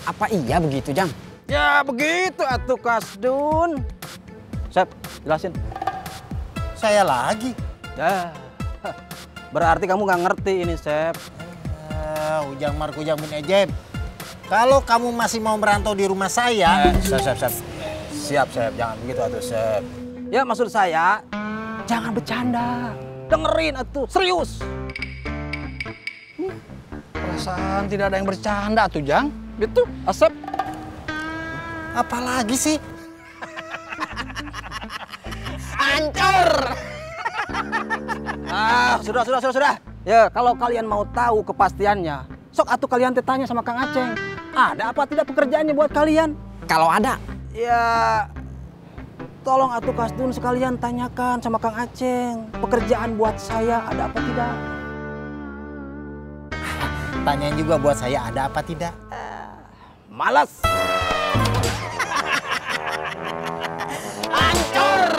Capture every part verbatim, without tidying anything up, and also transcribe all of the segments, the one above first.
Apa iya begitu, Jang? Ya begitu atuh Kasdun. Sep, jelasin. Saya lagi. Ya, berarti kamu nggak ngerti ini, Sep. Uh, ujang marku ujang bin ejeb. Kalau kamu masih mau merantau di rumah saya, Eh, Sep, Sep, Sep. Siap, Sep. Jangan begitu atuh, Sep. Ya maksud saya, jangan bercanda. Dengerin atuh, serius. Hmm, perasaan tidak ada yang bercanda tuh, Jang. Gitu, Asep. apalagi sih? Hancur. Ah, sudah, sudah, sudah, sudah. Ya, kalau kalian mau tahu kepastiannya, sok atuh kalian tanya sama Kang Aceng. Ada apa tidak pekerjaannya buat kalian? Kalau ada, Ya, tolong atuh Kasdun sekalian tanyakan sama Kang Aceng. Pekerjaan buat saya ada apa tidak? Tanyain juga buat saya ada apa tidak? Malas. Hancur.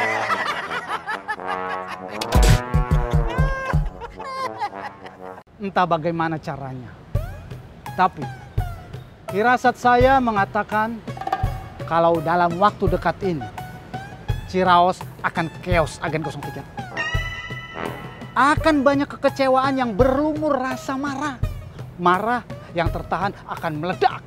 Entah bagaimana caranya. Tapi, firasat saya mengatakan kalau dalam waktu dekat ini, Ciraos akan chaos agen nol tiga. Akan banyak kekecewaan yang berlumur rasa marah. Marah yang tertahan akan meledak.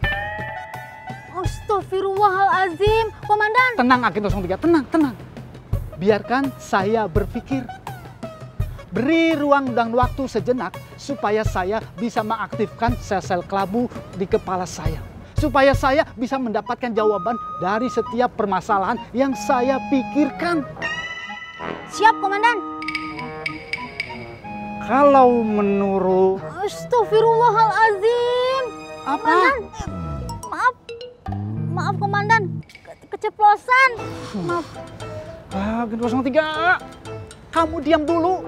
Astagfirullahalazim, Komandan. Tenang agen nol tiga, tenang, tenang. Biarkan saya berpikir. Beri ruang dan waktu sejenak supaya saya bisa mengaktifkan sel-sel kelabu di kepala saya. Supaya saya bisa mendapatkan jawaban dari setiap permasalahan yang saya pikirkan. Siap, Komandan. Kalau menurut... Astagfirullahalazim. Apa? Komandan, maaf. Maaf, Komandan. Ke- Keceplosan. Maaf. Ah, agen nol tiga, kamu diam dulu.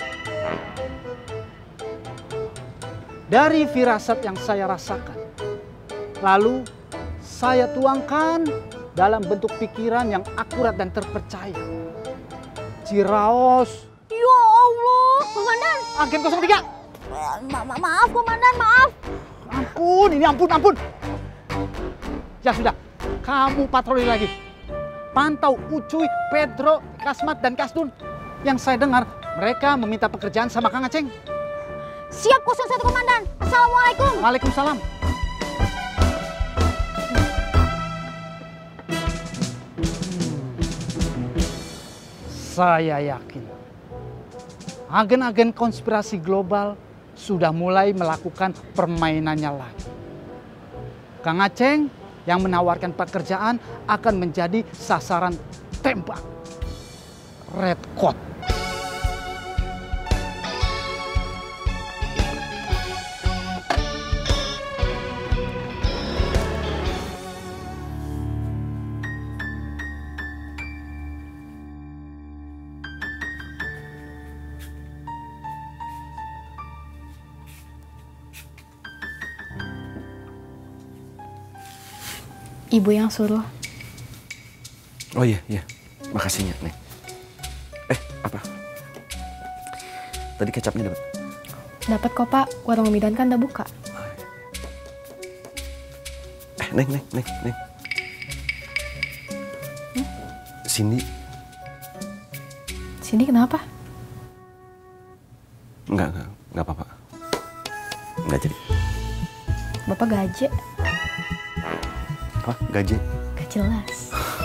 Dari firasat yang saya rasakan, lalu saya tuangkan dalam bentuk pikiran yang akurat dan terpercaya. Ciraos. Ya Allah, Komandan. Agen nol tiga. Ma ma maaf, Komandan, maaf. Ampun, ini ampun, ampun. Ya sudah, kamu patroli lagi. Pantau Ucuy, Pedro, Kasmat, dan Kasdun. Yang saya dengar, mereka meminta pekerjaan sama Kang Aceng. Siap, nol satu, Komandan. Assalamualaikum. Waalaikumsalam. Saya yakin agen-agen konspirasi global sudah mulai melakukan permainannya lagi. Kang Aceng yang menawarkan pekerjaan akan menjadi sasaran tembak. Red Coat. Ibu yang suruh. Oh iya, iya. Makasihnya, Neng. Eh, apa? Tadi kecapnya dapat? Dapat kok, Pak. Warung Midan kan udah buka. Eh, Neng, Neng, Neng, Neng. Hmm? Cindy. Cindy kenapa? Enggak, enggak, enggak apa-apa. Enggak jadi. Bapak gaje. Apa? Gaje? Gak jelas.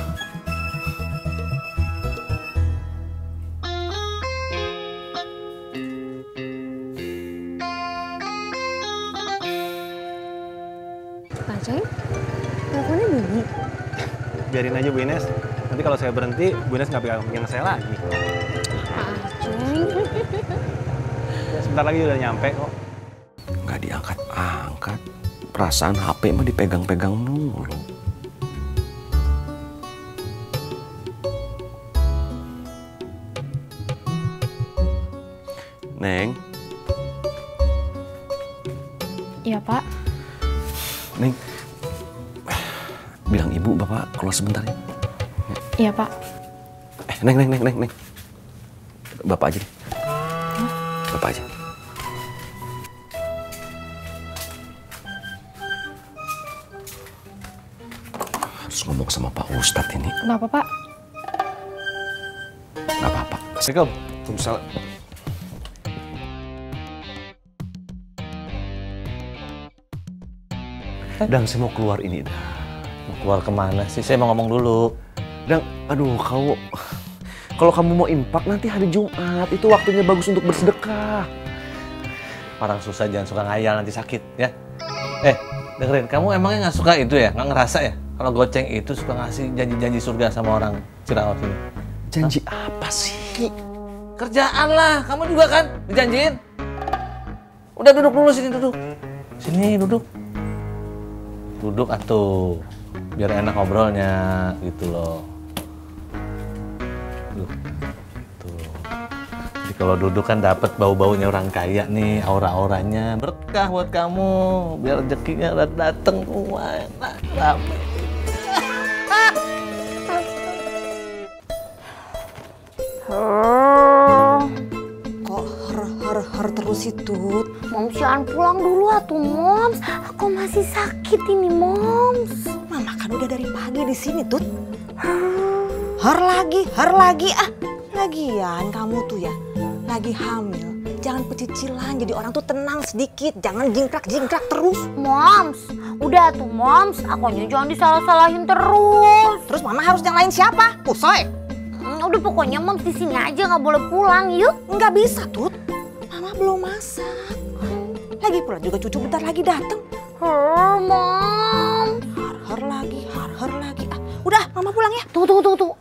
Aceng, teleponnya bunyi. Biarin aja Bu Ines. Nanti kalau saya berhenti, Bu Ines nggak pegang pegang saya lagi. Aceng. Ya, sebentar lagi udah nyampe kok. Nggak diangkat-angkat. Perasaan H P mah dipegang-pegang mulu. Neng. Iya, Pak. Neng. Bilang ibu, bapak keluar sebentar ya. Iya, Pak. Eh, Neng, Neng, Neng, Neng, Neng. Bapak aja deh. Bapak aja. harus ngomong sama Pak Ustadz ini. Kenapa, Pak? Nggak apa-apa. Assalamualaikum. Waalaikumsalam. Dang, saya mau keluar ini, Dang. Mau keluar kemana sih? Saya mau ngomong dulu. Dang, aduh, kau... Kalau kamu mau impak, nanti hari Jumat. Itu waktunya bagus untuk bersedekah. Orang susah jangan suka ngayal, nanti sakit, ya. Eh, dengerin. Kamu emangnya nggak suka itu ya? Nggak ngerasa ya? Kalau goceng itu suka ngasih janji-janji surga sama orang Ciraos ini. Janji Hah? apa sih? Kerjaan lah. Kamu juga kan dijanjiin. Udah duduk dulu sini, duduk. Sini, duduk. Duduk atuh. Biar enak ngobrolnya, gitu loh. Duduk. Tuh. Jadi kalau duduk kan dapat bau-baunya orang kaya nih, aura-auranya. Berkah buat kamu. Biar rezekinya dateng semua enak, rame. Kok har-har-har terus itu? Moms jangan pulang dulu atuh, Moms. Aku masih sakit ini, Moms. Mama kan udah dari pagi di sini, Tut. Har lagi, har lagi ah. Lagian kamu tuh ya, lagi hamil. Jangan pecicilan, jadi orang tuh tenang sedikit. Jangan jingkrak-jingkrak terus. Moms, udah tuh, Moms. Akunya jangan disalah-salahin terus. Terus Mama harus nyalain siapa? Kusoy. Hmm, udah pokoknya Moms di sini aja, nggak boleh pulang, yuk. Nggak bisa, Tut. Mama belum masak. Lagi pula juga cucu bentar lagi datang. Her, Mom. Har-har lagi, har-har lagi. Ah, udah, Mama pulang ya. Tunggu, tunggu, tunggu, tunggu.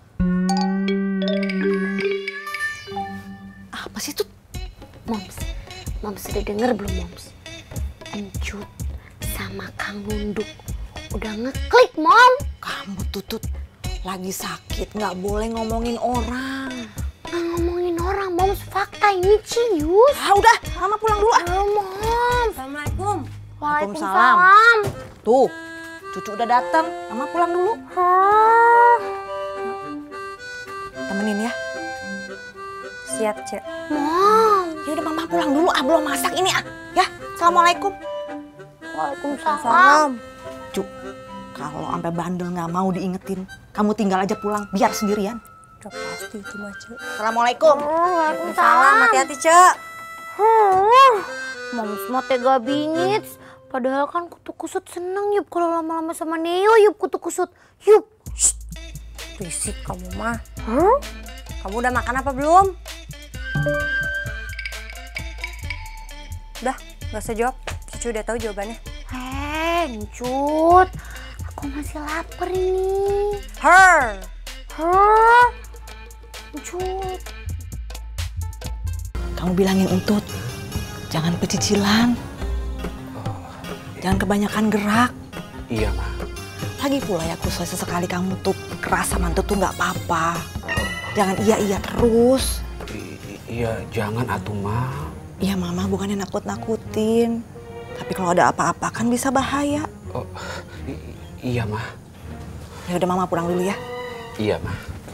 Apa sih, Tut? Moms, Moms sudah denger belum, Moms? Encut sama Kang Nunduk udah ngeklik, Mom. Kamu tuh, Tut, lagi sakit, nggak boleh ngomongin orang. Nggak ngomongin orang, Moms. Fakta ini cius. Ah, udah, Mama pulang dulu ah. Oh, Moms. Assalamualaikum. Waalaikumsalam. Tuh, cucu udah datang. Mama pulang dulu. Huh. Temenin ya. Siap, Cek. Mom. Ya udah Mama pulang dulu ah, belum masak ini ah. Ya, Assalamualaikum. Waalaikumsalam. Cuk, kalau sampai bandel nggak mau diingetin, kamu tinggal aja pulang, biar sendirian. Udah pasti itu mah, Cek. Assalamualaikum. Waalaikumsalam. Hati-hati, Cek. Huh. Moms mah tega bingit. Padahal kan kutu kusut seneng yup kalau lama-lama sama Neo yup kutu kusut. Yup. Shh. Berisik kamu mah. Huh? Kamu udah makan apa belum? Udah, gak usah jawab. Cucu udah tahu jawabannya. Hei, Ncut. Aku masih lapar ini. Her. Huh? Ncut. Kamu bilangin Entut, jangan pecicilan. Jangan kebanyakan gerak. Iya, Ma. Lagi pula ya, Kusoy, sesekali kamu tuh keras sama Entut tuh nggak apa-apa. Jangan iya-iya terus. Iya, jangan atuh, Ma. Iya, Mama bukannya nakut-nakutin. Tapi kalau ada apa-apa kan bisa bahaya. Oh, iya, Ma. Ya udah, Mama pulang dulu ya. Iya, Ma.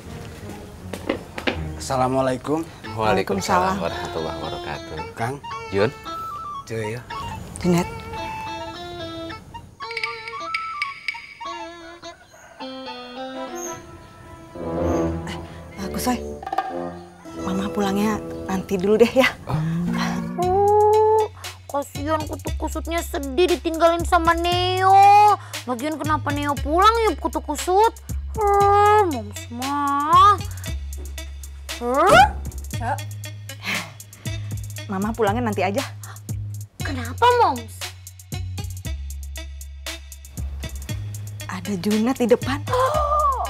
Assalamualaikum. Waalaikumsalam warahmatullahi wabarakatuh. Kang. Jun. Cuy ya. Junet. Eh, Kusoy. Mama pulangnya nanti dulu deh ya. Uh, kasihan kutu kusutnya sedih ditinggalin sama Neo. Lagian kenapa Neo pulang yup kutu kusut? Uh, Moms mah. Huh? Cak. Mama pulangnya nanti aja. Kenapa, Moms? Ada Junet di depan. Oh.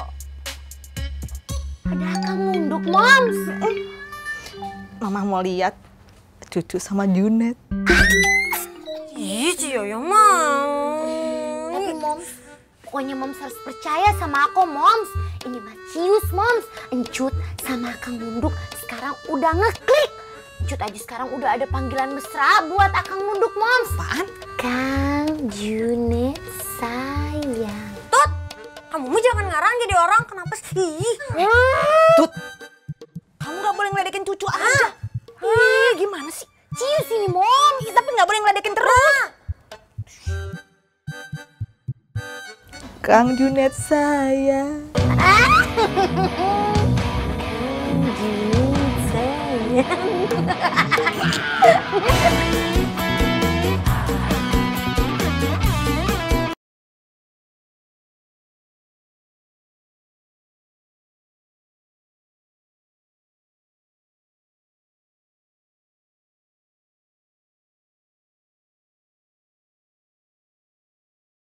Ada Kang Nunduk, Moms. Mama mau lihat cucu sama Junet. Ih, si Yoyo mau. Tapi Moms, pokoknya Moms harus percaya sama aku, Moms. Ini mah cius, Moms. Encut sama Kang Nunduk sekarang udah ngeklik. Encut aja sekarang udah ada panggilan mesra buat Akang Nunduk, Moms. Apaan? Kang Junet sayang. Tut, kamu mah jangan ngarang jadi orang. Kenapa sih? Tut, kamu nggak boleh ngeledekin cucu aja. Ih, gimana sih? Cius ini, Moms. Ih, tapi nggak boleh ngeledekin terus. Kang Junet sayang. Junet sayang.